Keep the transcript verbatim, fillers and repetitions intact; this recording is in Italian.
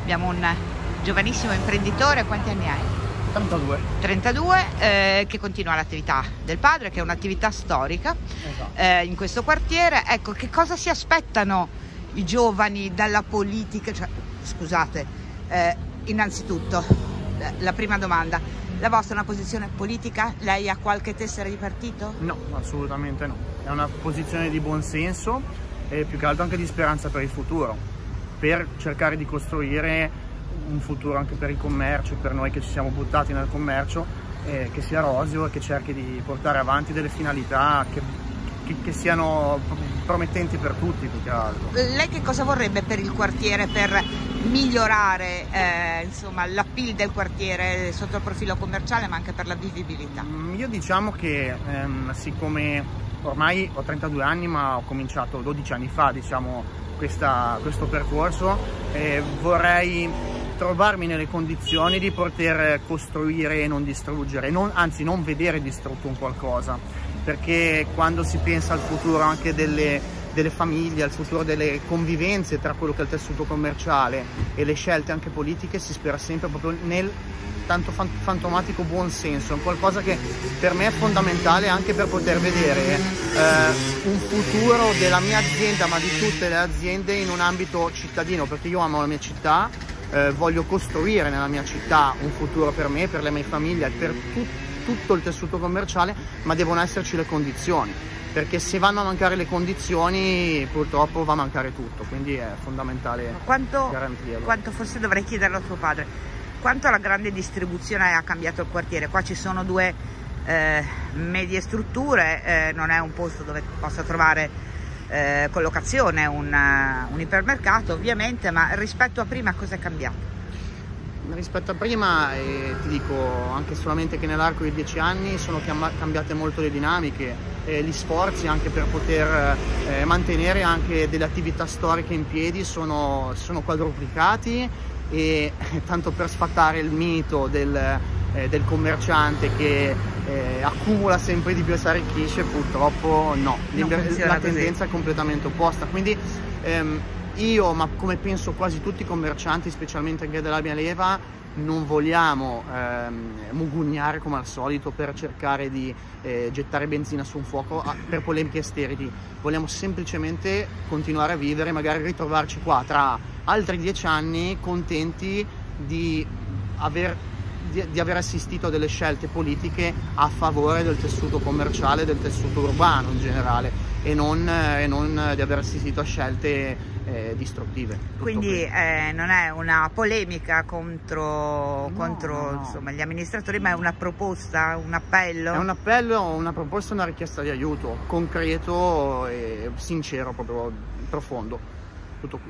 abbiamo un giovanissimo imprenditore. Quanti anni hai? trentadue. trentadue, eh, che continua l'attività del padre, che è un'attività storica. Esatto. eh, in questo quartiere. Ecco, che cosa si aspettano i giovani dalla politica? Cioè, scusate, eh, innanzitutto, eh, la prima domanda: la vostra è una posizione politica? Lei ha qualche tessera di partito? No, assolutamente no. È una posizione di buonsenso e più che altro anche di speranza per il futuro, per cercare di costruire un futuro anche per il commercio, per noi che ci siamo buttati nel commercio, eh, che sia roseo e che cerchi di portare avanti delle finalità che, che, che siano promettenti per tutti, più che altro. Lei che cosa vorrebbe per il quartiere, per migliorare eh, insomma l'appeal del quartiere sotto il profilo commerciale, ma anche per la vivibilità? Io diciamo che ehm, siccome ormai ho trentadue anni, ma ho cominciato dodici anni fa, diciamo, questa, questo percorso, eh, vorrei trovarmi nelle condizioni di poter costruire e non distruggere, non, anzi non vedere distrutto un qualcosa, perché quando si pensa al futuro anche delle, delle famiglie, al futuro delle convivenze tra quello che è il tessuto commerciale e le scelte anche politiche, si spera sempre proprio nel tanto fantomatico buon senso, è qualcosa che per me è fondamentale anche per poter vedere eh, un futuro della mia azienda, ma di tutte le aziende, in un ambito cittadino, perché io amo la mia città, eh, voglio costruire nella mia città un futuro per me, per le mie famiglie, per tu tutto il tessuto commerciale, ma devono esserci le condizioni, perché se vanno a mancare le condizioni purtroppo va a mancare tutto, quindi è fondamentale quanto, garantirlo. Quanto forse dovrei chiederlo a tuo padre, quanto la grande distribuzione ha cambiato il quartiere? Qua ci sono due eh, medie strutture, eh, non è un posto dove possa trovare eh, collocazione un, uh, un ipermercato ovviamente, ma rispetto a prima cosa è cambiato? Rispetto a prima, eh, ti dico anche solamente che nell'arco di dieci anni sono cambiate molto le dinamiche, eh, gli sforzi anche per poter eh, mantenere anche delle attività storiche in piedi sono, sono quadruplicati, e tanto per sfatare il mito del, eh, del commerciante che eh, accumula sempre di più e si arricchisce, purtroppo no, la tendenza è completamente opposta. Quindi ehm, io, ma come penso quasi tutti i commercianti, specialmente anche della mia leva, non vogliamo ehm, mugugnare come al solito per cercare di eh, gettare benzina su un fuoco a, per polemiche sterili. Vogliamo semplicemente continuare a vivere, magari ritrovarci qua tra altri dieci anni contenti di aver, di, di aver assistito a delle scelte politiche a favore del tessuto commerciale, del tessuto urbano in generale, e non, e non di aver assistito a scelte eh, distruttive. Quindi eh, non è una polemica contro, no, contro no, no. Insomma, gli amministratori, ma è una proposta, un appello? È un appello, una proposta, una richiesta di aiuto concreto e sincero, proprio profondo. Tutto qui.